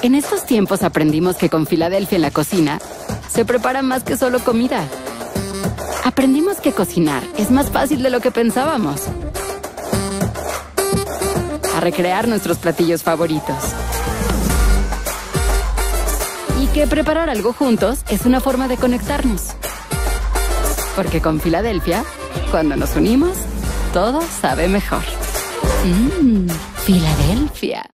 En estos tiempos aprendimos que con Philadelphia en la cocina se prepara más que solo comida. Aprendimos que cocinar es más fácil de lo que pensábamos. A recrear nuestros platillos favoritos. Y que preparar algo juntos es una forma de conectarnos. Porque con Philadelphia, cuando nos unimos, todo sabe mejor. Philadelphia.